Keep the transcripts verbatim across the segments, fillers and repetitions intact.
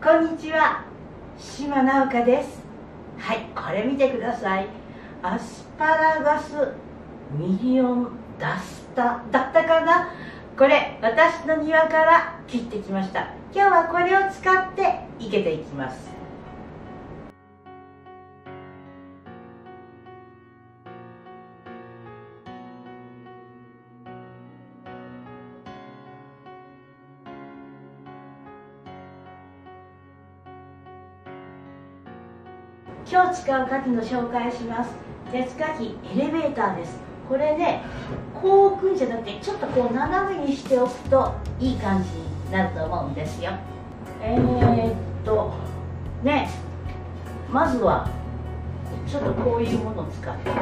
こんにちは、島直香です。はい、これ見てください。アスパラガスミリオンダスタだったかな。これ私の庭から切ってきました。今日はこれを使って生けていきます。今日使う火器の紹介します。鉄火器エレベーターです。これね、こう置くんじゃなくてちょっとこう斜めにしておくといい感じになると思うんですよ。えー、っとね、まずはちょっとこういうものを使って、こ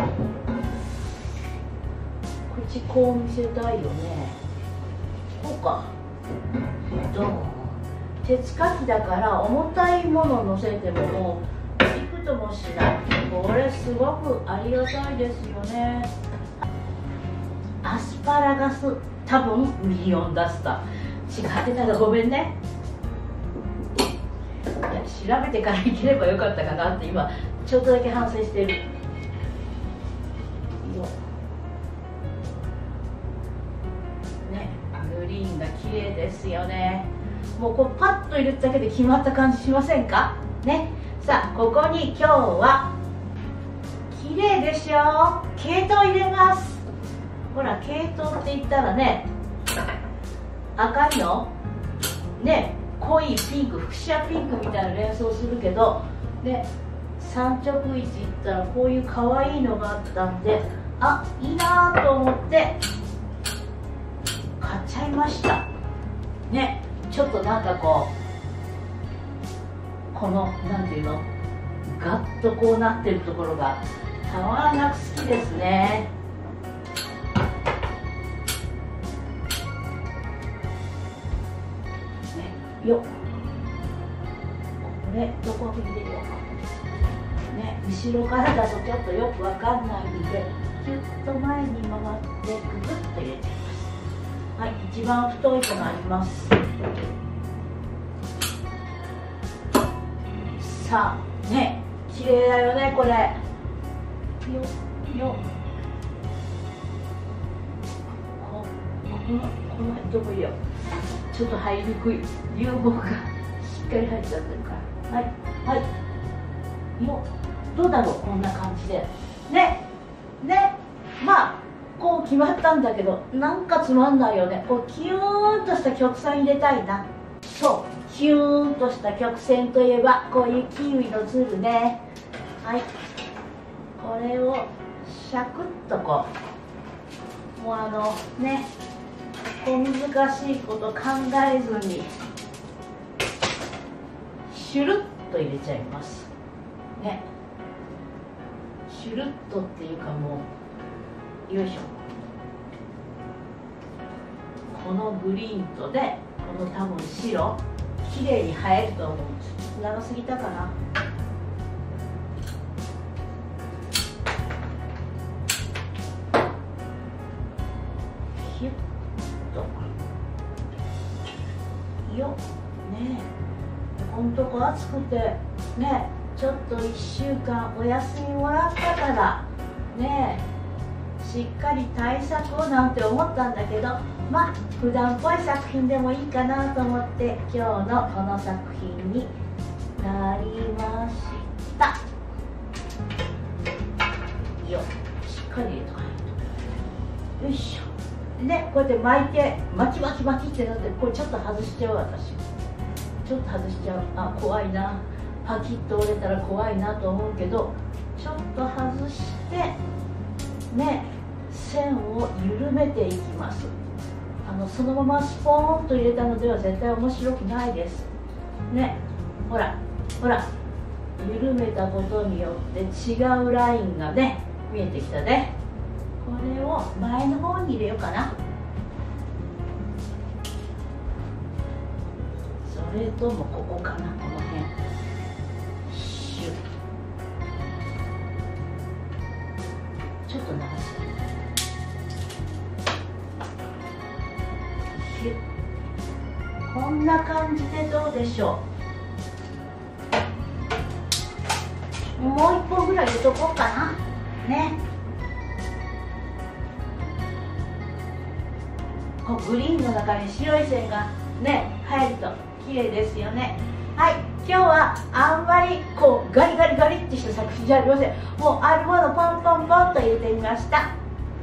っちこう見せたいよね。こうか、どう鉄火器だから重たいものを乗せてももうびくともしない。これすごくありがたいですよね。アスパラガス、多分ミリオンダスタ違ってたらごめんね。いや、調べてから生きればよかったかなって今ちょっとだけ反省してるよ。ね、グリーンが綺麗ですよね。もうこうパッと入れるだけで決まった感じしませんかね。さあ、ここに今日は綺麗でしょ、毛糸を入れます。ほら、毛糸って言ったらね、赤いのね、濃いピンク、フクシアピンクみたいな連想するけどね、産直市行ったらこういう可愛いのがあったんで、あ、いいなと思って買っちゃいましたね。ちょっとなんかこう、このなんていうの、ガッとこうなってるところがたまらなく好きですね。ね、よっ、これどこに入れようかね。後ろからだとちょっとよくわかんないんで、キュッと前に回ってググッと入れています。はい、一番太いとなります。さあね、綺麗だよねこれ。よよここのこの辺どこいよ、ちょっと入りにくい、流木がしっかり入っちゃってるから。はいはいよ、どうだろう、こんな感じでねね。まあこう決まったんだけど、なんかつまんないよね。こうキューンとした曲線入れたいな。そう、キューンとした曲線といえばこういうキウイのつるね。はい、これをシャクッとこう、もうあのね、こう難しいこと考えずにシュルッと入れちゃいますね。シュルッとっていうか、もうよいしょ、このグリーンとでこの多分白綺麗に映えると思うんです。長すぎたかな。ヒュッとよね。このとこ暑くてね、ちょっといっしゅうかんお休みもらったからね、しっかり対策をなんて思ったんだけど、まあ普段っぽい作品でもいいかなと思って今日のこの作品になりました。よっ、しっかり入れとかないと。よいしょね、こうやって巻いて巻き巻き巻きってなって、これちょっと外しちゃう。私ちょっと外しちゃう。あ、怖いな、パキッと折れたら怖いなと思うけど、ちょっと外してね、線を緩めていきます。あのそのままスポーンと入れたのでは絶対面白くないですね。ほらほら、緩めたことによって違うラインがね見えてきたね。これを前の方に入れようかな。それともここかな、この辺。シュッ、ちょっと流す。こんな感じでどうでしょう。 もういっぽんぐらい入れとこうかなね。こうグリーンの中に白い線がね入ると綺麗ですよね。はい、今日はあんまりこうガリガリガリってした作品じゃありません。もうあるものポンポンポンと入れてみました。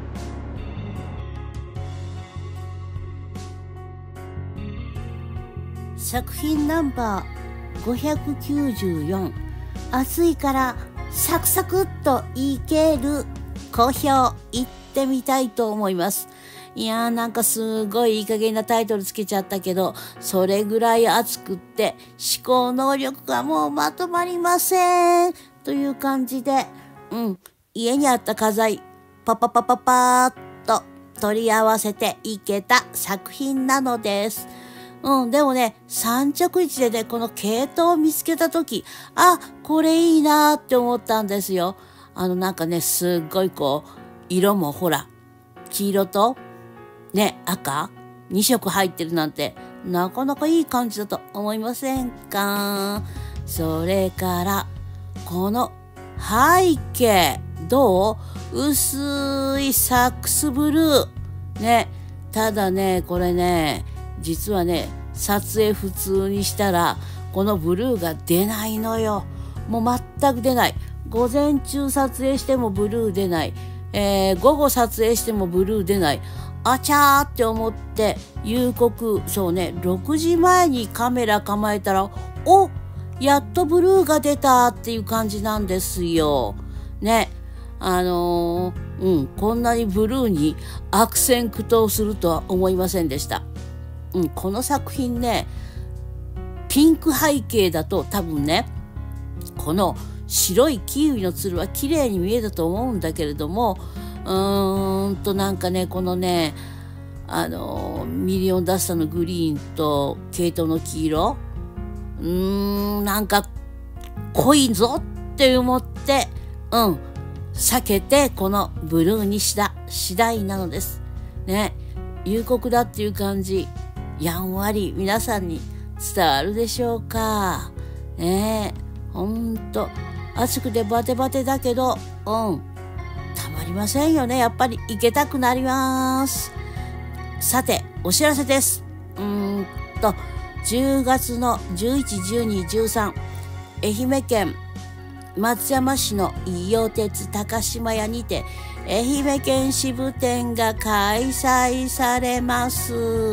作品ナンバーごひゃくきゅうじゅうよん、暑いからサクサクっといける、好評いってみたいと思います。いやー、なんかすごいいい加減なタイトルつけちゃったけど、それぐらい熱くって思考能力がもうまとまりませんという感じで、うん、家にあった家財パパパパパーっと取り合わせていけた作品なのです。うん、でもね、三着市でね、この系統を見つけたとき、あ、これいいなーって思ったんですよ。あのなんかね、すっごいこう、色もほら、黄色と、ね、赤にしょく入ってるなんて、なかなかいい感じだと思いませんか？それから、この背景、どう？薄いサックスブルー。ね、ただね、これね、実はね、撮影普通にしたらこのブルーが出ないのよ。もう全く出ない。午前中撮影してもブルー出ない、えー、午後撮影してもブルー出ない。あちゃーって思って夕刻、そうね、ろくじまえにカメラ構えたら、お、やっとブルーが出たっていう感じなんですよね。あのー、うん、こんなにブルーに悪戦苦闘するとは思いませんでした。うん、この作品ね、ピンク背景だと多分ね、この白いキウイのつるは綺麗に見えたと思うんだけれども、うーんとなんかね、このね、あのミリオンダスターのグリーンとケイトの黄色、うーん、なんか濃いぞって思って、うん、避けてこのブルーにした次第なのですね。夕刻だっていう感じ、やんわり皆さんに伝わるでしょうかね。えほんと暑くてバテバテだけど、うん、たまりませんよね。やっぱり行けたくなります。さて、お知らせです。うーんとじゅうがつのじゅういち、じゅうに、じゅうさん、愛媛県松山市の伊予鉄高島屋にて愛媛県支部展が開催されます。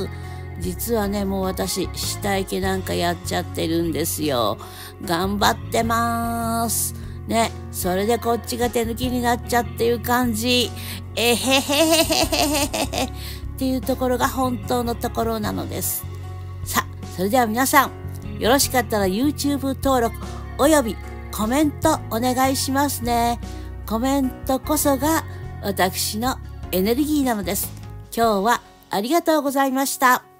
実はね、もう私下請けなんかやっちゃってるんですよ。頑張ってますね。それでこっちが手抜きになっちゃっていう感じ、えへへへへへへっていうところが本当のところなのです。さあ、それでは皆さん、よろしかったら YouTube 登録およびコメントお願いしますね。コメントこそが私のエネルギーなのです。今日はありがとうございました。